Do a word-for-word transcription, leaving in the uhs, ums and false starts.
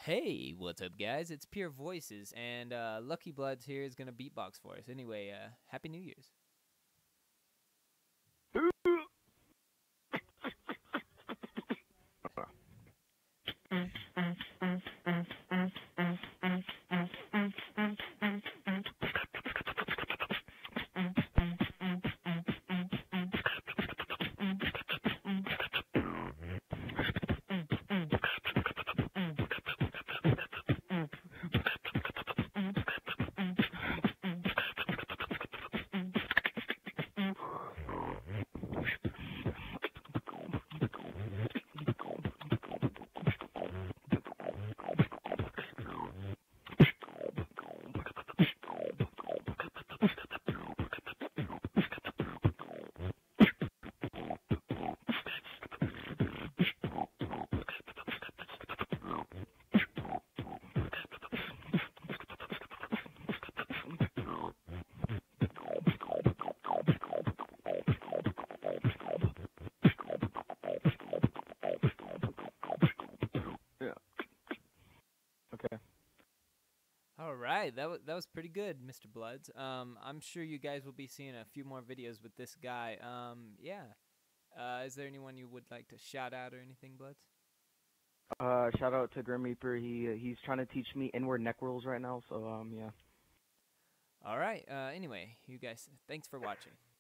Hey, what's up, guys? It's Pure Voices, and uh, Lucky Bloods here is gonna beatbox for us. Anyway, uh, Happy New Year's. Yeah. Okay. All right, that was that was pretty good, Mister Bloods. Um, I'm sure you guys will be seeing a few more videos with this guy. Um, yeah. Uh, is there anyone you would like to shout out or anything, Bloods? Uh, shout out to Grim Reaper. He uh, he's trying to teach me inward neck rolls right now. So um, yeah. All right. Uh, anyway, you guys, thanks for watching.